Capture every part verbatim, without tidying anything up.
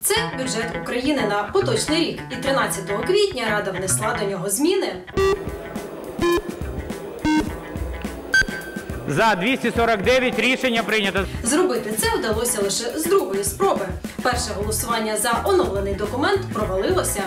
Це бюджет України на поточний рік, і тринадцятого квітня Рада внесла до нього зміни. За двісті сорок дев'ять рішення прийнято. Зробити це вдалося лише з другої спроби. Перше голосування за оновлений документ провалилося.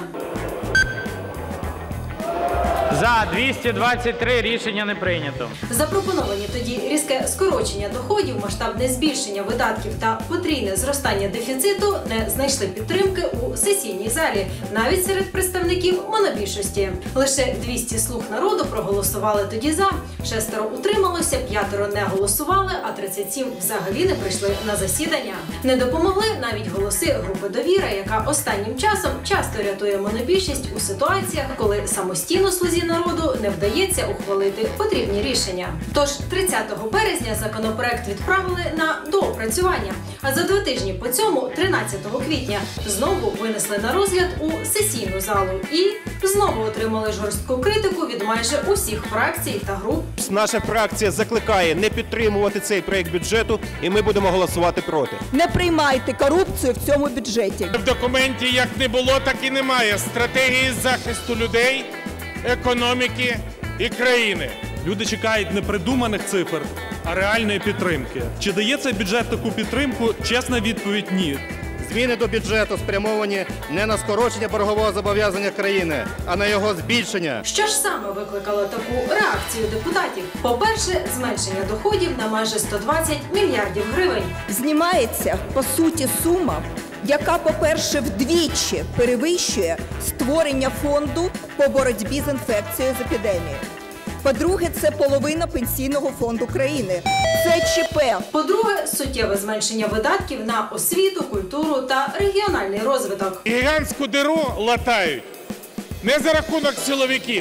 За двісті двадцять три рішення не прийнято. Запропоновані тоді різке скорочення доходів, масштабне збільшення видатків та потрійне зростання дефіциту не знайшли підтримки у сесійній залі, навіть серед представників монобільшості. Лише двісті слуг народу проголосували тоді за, шестеро утрималося, п'ятеро не голосували, а тридцять сім взагалі не прийшли на засідання. Не допомогли навіть голоси групи «Довіра», яка останнім часом часто рятує монобільшість у ситуаціях, коли самостійно слузі народу не вдається ухвалити потрібні рішення. Тож тридцятого березня законопроект відправили на доопрацювання, а за два тижні по цьому, тринадцятого квітня, знову винесли на розгляд у сесійну залу і знову отримали жорстку критику від майже усіх фракцій та груп. Наша фракція закликає не підтримувати цей проект бюджету, і ми будемо голосувати проти. Не приймайте корупцію в цьому бюджеті. В документі як не було, так і немає стратегії захисту людей, економіки і країни. Люди чекають не придуманих цифр, а реальної підтримки. Чи дає цей бюджет таку підтримку? Чесна відповідь – ні. Зміни до бюджету спрямовані не на скорочення боргового зобов'язання країни, а на його збільшення. Що ж саме викликало таку реакцію депутатів? По-перше, зменшення доходів на майже сто двадцять мільярдів гривень. Знімається, по суті, сума, яка, по-перше, вдвічі перевищує створення фонду по боротьбі з інфекцією з епідемією. По-друге, це половина пенсійного фонду країни. Це ЧП. По-друге, суттєве зменшення видатків на освіту, культуру та регіональний розвиток. Гігантську диру латають не за рахунок силовиків,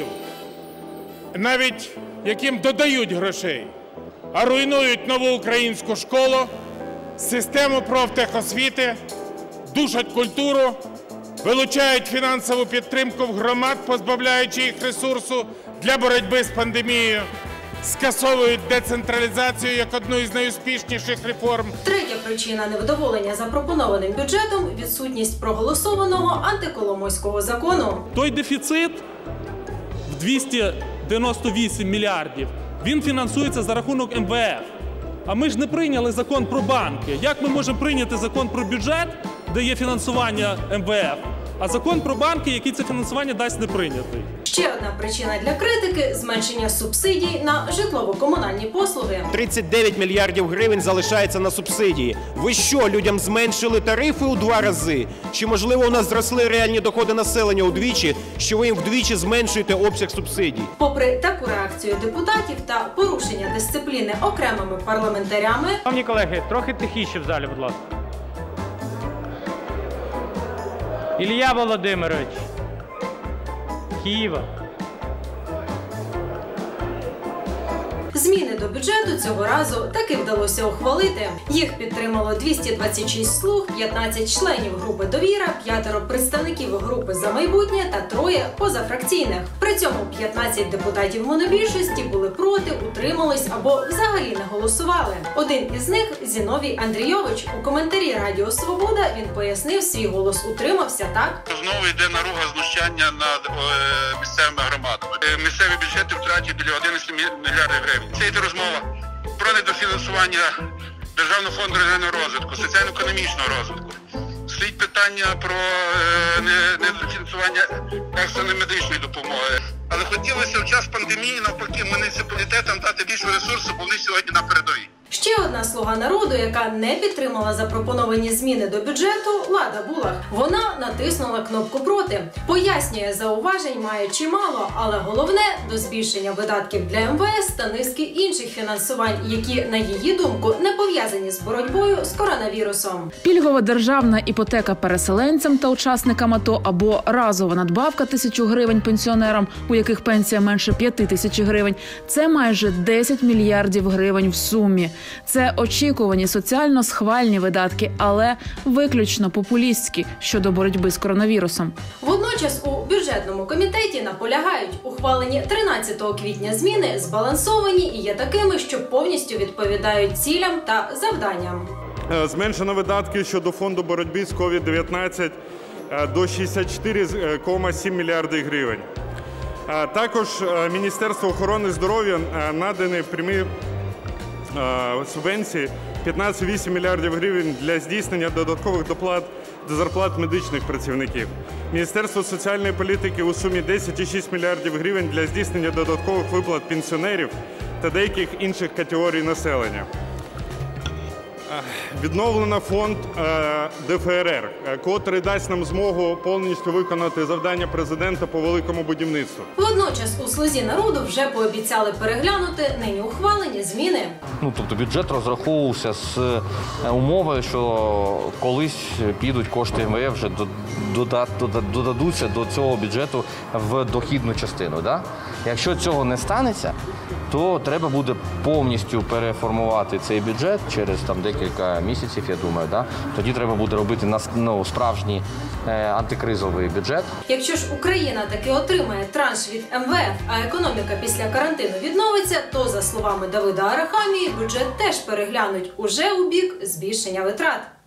навіть яким додають грошей, а руйнують нову українську школу, систему профтехосвіти, душать культуру, вилучають фінансову підтримку в громад, позбавляючи їх ресурсу для боротьби з пандемією, скасовують децентралізацію як одну із найуспішніших реформ. Третя причина невдоволення запропонованим бюджетом – відсутність проголосованого антиколомойського закону. Той дефіцит в двісті дев'яносто вісім мільярдів, він фінансується за рахунок ем ве еф. А ми ж не прийняли закон про банки. Як ми можемо прийняти закон про бюджет, де є фінансування ем ве еф, а закон про банки, який це фінансування дасть, не прийнятий? Ще одна причина для критики – зменшення субсидій на житлово-комунальні послуги. тридцять дев'ять мільярдів гривень залишається на субсидії. Ви що, людям зменшили тарифи у два рази? Чи, можливо, у нас зросли реальні доходи населення удвічі, що ви їм вдвічі зменшуєте обсяг субсидій? Попри таку реакцію депутатів та порушення дисципліни окремими парламентарями… Шановні колеги, трохи тихіше в залі, будь ласка. Ілля Володимирович, Києва. Зміни до бюджету цього разу таки вдалося ухвалити. Їх підтримало двісті двадцять шість слуг, п'ятнадцять членів групи «Довіра», п'ятеро представників групи «За майбутнє» та троє позафракційних. При цьому п'ятнадцять депутатів монобільшості були проти, утримались або взагалі не голосували. Один із них – Зіновій Андрійович. У коментарі Радіо Свобода він пояснив, свій голос утримався так. Знову йде наруга знущання над е, місцевими громадами. Е, місцеві бюджети втратять біля одинадцяти мільярдів гривень. Це йде розмова про недофінансування Державного фонду регіонального розвитку, соціально-економічного розвитку. Стоїть питання про е, недофінансування екстреної медичної допомоги. Але хотілося в час пандемії навпаки муніципалітетам дати більше ресурсу, бо вони сьогодні на передовій. Ще одна слуга народу, яка не підтримала запропоновані зміни до бюджету – Лада Булах. Вона натиснула кнопку «Проти». Пояснює, зауважень має чимало, але головне – до збільшення видатків для ем ве ес та низки інших фінансувань, які, на її думку, не пов'язані з боротьбою з коронавірусом. Пільгова державна іпотека переселенцям та учасникам АТО або разова надбавка тисячу гривень пенсіонерам, у яких пенсія менше п'яти тисяч гривень – це майже десять мільярдів гривень в сумі. Це очікувані соціально схвальні видатки, але виключно популістські щодо боротьби з коронавірусом. Водночас у бюджетному комітеті наполягають, ухвалені тринадцятого квітня зміни збалансовані і є такими, що повністю відповідають цілям та завданням. Зменшено видатки щодо фонду боротьби з ковід дев'ятнадцять до шістдесят чотири цілих сім мільярдів гривень. Також Міністерству охорони здоров'я надані прямі субвенції п'ятнадцять цілих вісім мільярдів гривень для здійснення додаткових доплат до зарплат медичних працівників. Міністерство соціальної політики у сумі десять цілих шість мільярдів гривень для здійснення додаткових виплат пенсіонерів та деяких інших категорій населення. Відновлено фонд Де Еф Ер Ер, котрий дасть нам змогу повністю виконати завдання президента по великому будівництву. Водночас у «Слузі народу» вже пообіцяли переглянути нині ухвалені зміни. Ну, тобто бюджет розраховувався з умовою, що колись підуть кошти Ем Ве Еф, вже додадуться до цього бюджету в дохідну частину. Да? Якщо цього не станеться, то треба буде повністю переформувати цей бюджет через там декілька місяців, я думаю. Да? Тоді треба буде робити ну, справжній е, антикризовий бюджет. Якщо ж Україна таки отримає транш від Ем Ве Еф, а економіка після карантину відновиться, то, за словами Давида Арахамії, бюджет теж переглянуть уже у бік збільшення витрат.